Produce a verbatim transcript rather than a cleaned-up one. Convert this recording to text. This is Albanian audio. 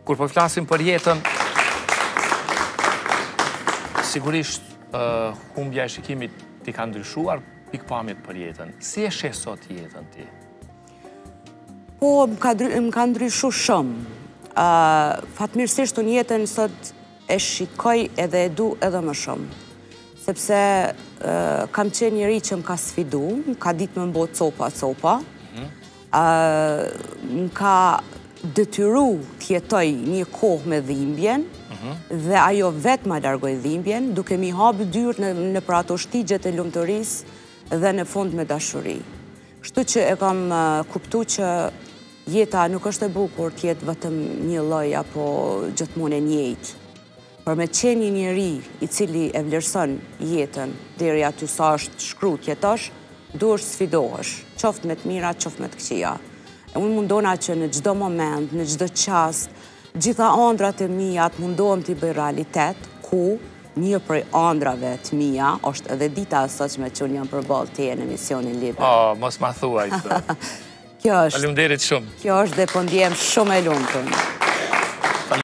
Kur po flasim për jetën, sigurisht humbja e shikimit ti ka ndryshuar pikpamjet për jetën. Si e sheh sot jetën ti? Po, më ka ndryshu shumë. Fatmirësisht unë jetën sot e shikoj edhe e du edhe më shumë. Sepse kam qenë njëri që më ka sfidu, më ka ditë më mbo copa-copa, më ka detyru tjetoj një kohë me dhimbjen, dhe ajo vetë ma largoj dhimbjen, duke mi hapë dyrë në për ato shtigjet e lumëtërisë dhe në fund me dashuri. Kështu që e kam kuptu që jeta nuk është e bukur tjetë vetëm një lloj apo gjithmonë e njëjtë. Për me qenë një njeri i cili e vlerëson jetën deri aty sa është shkruar jetosh, duhesh sfidohesh, qoftë me të mira, qoftë me të këqija. E unë mundona që në çdo moment, në çdo çast, gjitha ëndrat e mia të mundohem t'i bëj realitet, ku një prej ëndrave të mia është edhe dita e sotshme që unë jam përballë teje në emisionin Liber. Oh, mos ma thuaj këtë. Kjo është. Faleminderit shumë. Kjo është dhe po ndjem shumë e lumtur.